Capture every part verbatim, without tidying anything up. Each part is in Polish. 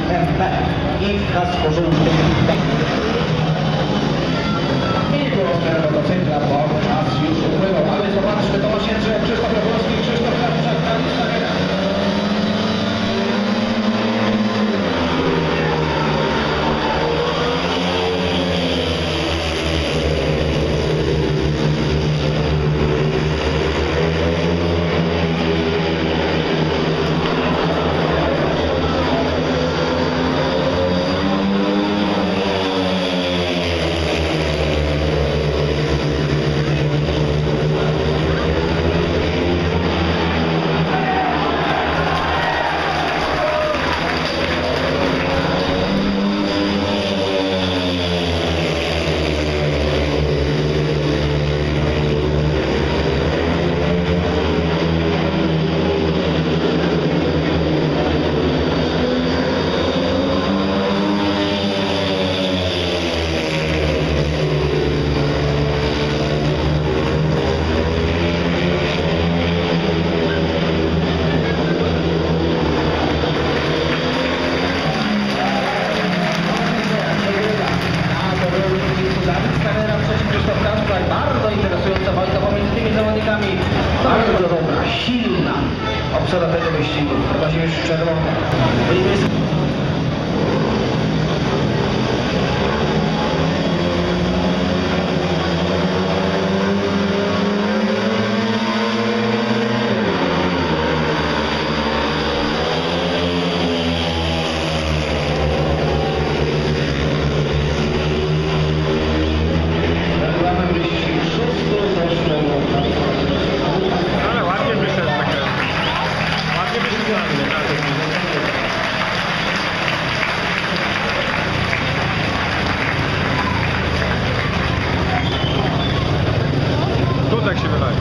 M P i w kasku żółtym. I było z motocykla, bo czas już upływał, ale zobaczmy, Tomasz Jędrzej, Krzysztof Jaworski, Krzysztof Krawczak, Daniel Staniera. Bardzo dobra, silna obsada tego wyścigu. Prowadzi już czerwoną. Tak się wydaje.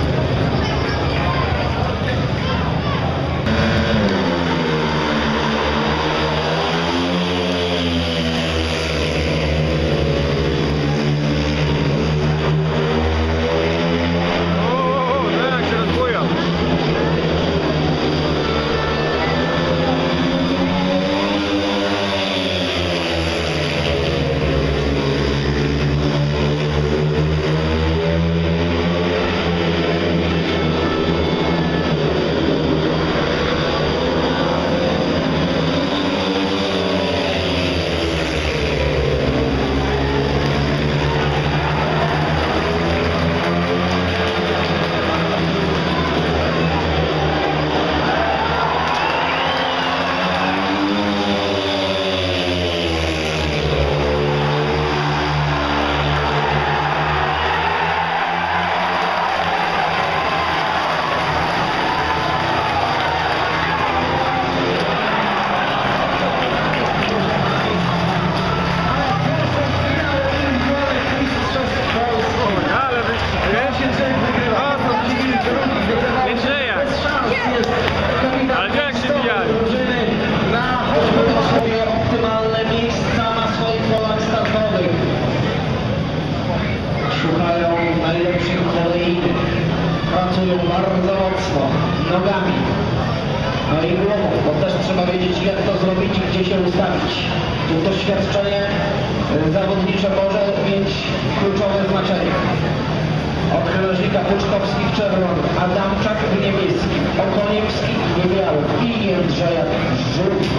O, tak się rozbuja. Pracują bardzo mocno, nogami, no i głową, bo też trzeba wiedzieć, jak to zrobić i gdzie się ustawić. Tu doświadczenie zawodnicze może mieć kluczowe znaczenie. Od krężnika Puczkowski w czerwonym, Adamczak w niebieskim, Okoniewski w białym i Jędrzejak w żółtym.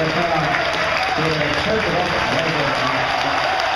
Przed rokiem.